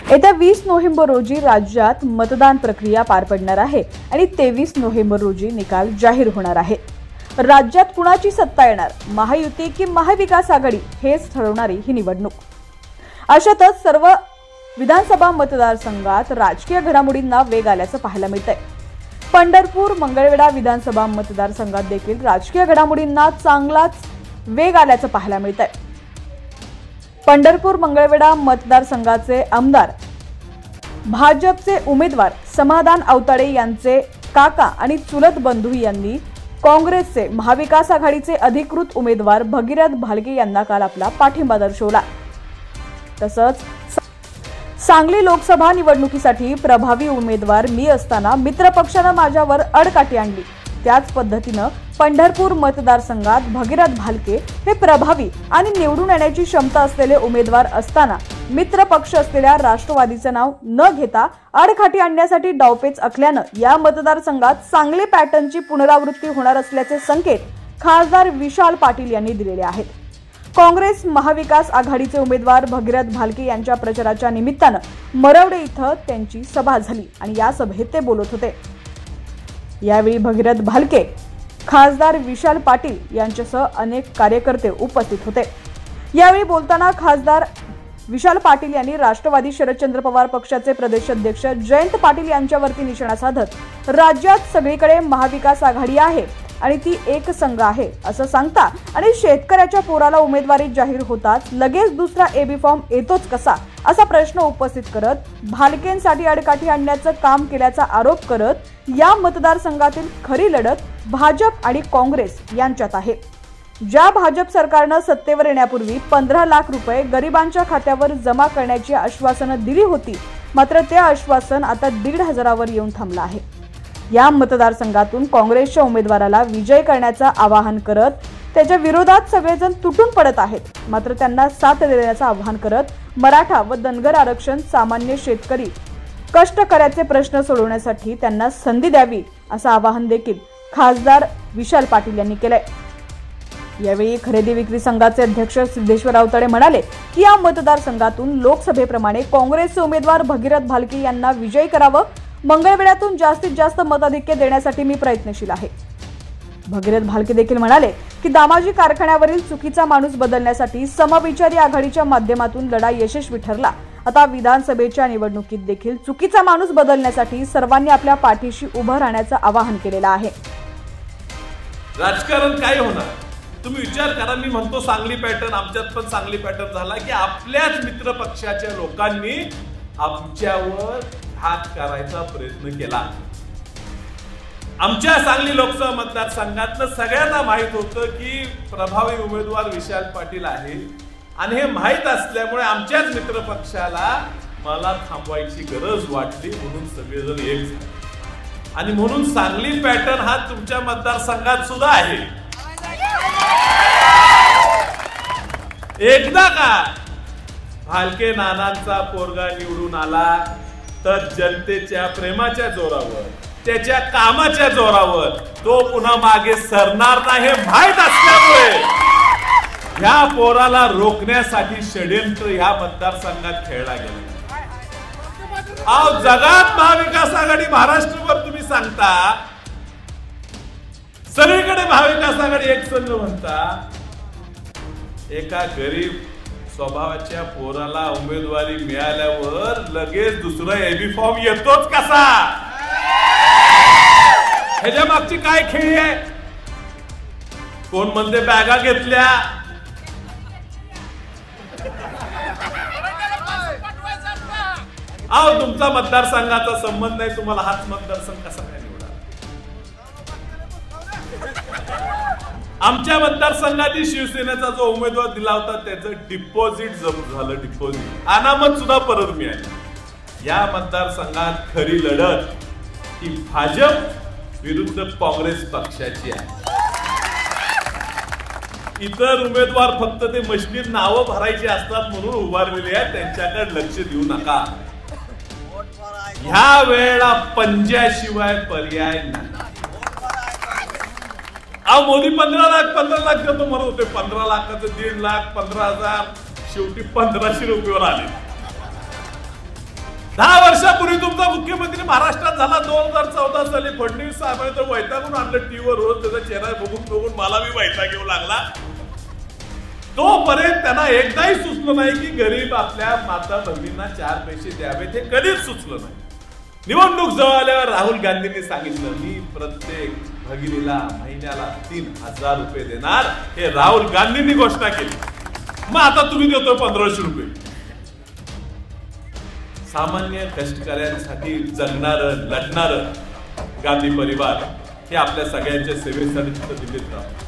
येत्या 20 नोव्हेंबर रोजी राज्यात मतदान प्रक्रिया पार पडणार आहे आणि 23 नोव्हेंबर रोजी निकाल जाहीर होणार आहे। राज्यात कुणाची सत्ता येणार, महायुती की महाविकास आघाडी हेच ठरवणारी ही निवडणूक। अशातच सर्व विधानसभा मतदारसंघात राजकीय घडामोडींना वेग आल्याचं पाहायला मिळतंय। पंढरपूर मंगळवेढा विधानसभा मतदारसंघात देखील राजकीय घडामोडींना चांगलाच वेग आल्याचं पाहायला मिळतंय। पंढरपूर मंगळवेढा मतदारसंघाचे आमदार भाजपचे उमेदवार समाधान आवताडे यांचे काका आणि चुलत बंधू यांनी काँग्रेसचे महाविकास आघाडीचे अधिकृत उमेदवार भगीरथ भालके यांना काल आपला पाठिंबा दर्शवला। तसंच सांगली लोकसभा निवडणुकीसाठी प्रभावी उमेदवार मी असताना मित्र पक्षाने माझ्यावर अडकाठी आणली, त्याच पद्धतीनं पंढरपूर मतदारसंघात भगीरथ भालके हे प्रभावी आणि निवडून येण्याची क्षमता असलेले उमेदवार असताना मित्र पक्ष असलेल्या राष्ट्रवादीचे नाव न घेता अडकाठी आणण्यासाठी डावपेच आखल्यानं या मतदारसंघात चांगले पॅटर्नची पुनरावृत्ती होणार असल्याचे संकेत खासदार विशाल पाटील यांनी दिलेले आहेत। काँग्रेस महाविकास आघाडीचे उमेदवार भगीरथ भालके यांच्या प्रचाराच्या निमित्तानं मरवडे इथं त्यांची सभा झाली आणि या सभेत ते बोलत होते। यावेळी भगीरथ भालके, खासदार विशाल पाटील यांच्यासह अनेक कार्यकर्ते उपस्थित होते। यावेळी बोलताना खासदार विशाल पाटील यांनी राष्ट्रवादी शरदचंद्र पवार पक्षाचे प्रदेशाध्यक्ष जयंत पाटील यांच्यावरती निशाणा साधत राज्यात सगळीकडे महाविकास आघाडी आहे आणि ती एक संघ आहे असं सांगता आणि शेतकऱ्याच्या पोराला उमेदवारी जाहीर होताच लगेच दुसरा एबी फॉर्म येतोच कसा असा प्रश्न उपस्थित करत भालकेंसाठी अडकाठी आणण्याचं काम केल्याचा आरोप करत या मतदारसंघातील खरी लढत भाजप आणि काँग्रेस यांच्यात आहे। ज्या भाजप सरकारनं सत्तेवर येण्यापूर्वी 15 लाख रुपये गरिबांच्या खात्यावर जमा करण्याची आश्वासनं दिली होती, मात्र ते आश्वासन आता 1,500 येऊन थांबलं आहे। या मतदारसंघातून काँग्रेसच्या उमेदवाराला विजय करण्याचं आवाहन करत त्याच्या विरोधात सगळेजण तुटून पडत आहेत, मात्र त्यांना साथ देण्याचं आवाहन करत मराठा व धनगर आरक्षण, सामान्य शेतकरी, कष्टकऱ्याचे प्रश्न सोडवण्यासाठी त्यांना संधी द्यावी असं आवाहन देखील खासदार विशाल पाटील यांनी केलंय। यावेळी खरेदी विक्री संघाचे अध्यक्ष सिद्धेश्वर आवताडे म्हणाले की या मतदारसंघातून लोकसभेप्रमाणे काँग्रेसचे उमेदवार भगीरथ भालके यांना विजयी करावं, मंगळवेढ्यातून जास्तीत जास्त मताधिक्य देण्यासाठी मी प्रयत्नशील आहे। भगीरथ भालके देखील म्हणाले की दामाजी कारखान्यावरील चुकीचा माणूस बदलण्यासाठी समविचारी आघाडीच्या माध्यमातून लढा यशस्वी ठरला। आता विधानसभेच्या निवडणुकीत देखील चुकीचा माणूस बदलण्यासाठी सर्वांनी आपल्या पाठीशी उभं राहण्याचं आवाहन केलेलं आहे। राजकारण काय होणार तुम्ही विचार करा। मी म्हणतो सांगली पॅटर्न, आमच्यात पण सांगली पॅटर्न झाला की आपल्याच मित्र पक्षाच्या लोकांनी आमच्यावर हात करायचा प्रयत्न केला। आमच्या सांगली लोकसभा मतदारसंघातलं सगळ्यांना माहित होतं की प्रभावी उमेदवार विशाल पाटील आहे आणि हे माहित असल्यामुळे आमच्याच मित्र पक्षाला मला थांबवायची गरज वाटली, म्हणून सगळेजण एक झाले आणि म्हणून सांगली पॅटर्न हा तुमच्या मतदारसंघात सुद्धा आहे। एकदा का भालके नानांचा पोरगा निवडून आला तर जनतेच्या प्रेमाच्या जोरावर, त्याच्या कामाच्या जोरावर तो पुन्हा मागे सरणार नाही हे माहित असल्यामुळे ह्या पोराला रोखण्यासाठी षड्यंत्र ह्या मतदारसंघात खेळला गेला। अहो जगात महाविकास आघाडी, महाराष्ट्रभर तुम्ही सांगता सगळीकडे महाविकास आघाडी एक संघ म्हणता, एका गरीब स्वभावाच्या पोराला उमेदवारी मिळाल्यावर लगेच दुसरा एबी फॉर्म येतोच कसा? ह्याच्या मागची काय खेळी आहे? कोण म्हणते बॅगा घेतल्या, अहो तुमचा मतदारसंघाचा संबंध नाही, तुम्हाला हाच मतदारसंघ कसा काय निवडा? आमच्या मतदारसंघातील शिवसेनेचा जो उमेदवार दिला होता त्याचं डिपॉझिट जप्त झालं, डिपॉझिट अनामत सुद्धा परत मिळाली। या मतदारसंघात खरी लढत ही भाजप विरुद्ध काँग्रेस पक्षाची आहे। इतर उमेदवार फक्त ते मशनीत नावं भरायची असतात म्हणून उभारलेले आहेत, त्यांच्याकडे लक्ष देऊ नका। ह्या वेळेला पंजाशिवाय पर्याय नाही। अहो मोदी 15 लाख देतो म्हणत होते, 15 लाखाचं 1.5 लाख, 15,000, शेवटी 1,500 रुपयावर आले। 10 वर्षापूर्वी तुमचा मुख्यमंत्री महाराष्ट्रात झाला 2014 साली फडणवीस साहेबांनी तर वैतागून आणलं टीव्हीवर रोज त्याचा चेहरा बघून मला मी वैताग येऊ लागला. तोपर्यंत त्यांना एकदाही सुचलं नाही की गरीब आपल्या माता भगिनींना 4 पैसे द्यावेत, हे कधीच सुचलं नाही. निवडणूक जवळ आल्यावर राहुल गांधींनी सांगितलं मी प्रत्येक भगिनीला महिन्याला 3,000 रुपये देणार, हे राहुल गांधींनी घोषणा केली. मग आता तुम्ही देतो 1,500 रुपये. सामान्य कष्टकऱ्यांसाठी जगणारं लढणारं गांधी परिवार हे आपल्या सगळ्यांच्या सेवेसाठी तिथं दिल्लीत राहतं.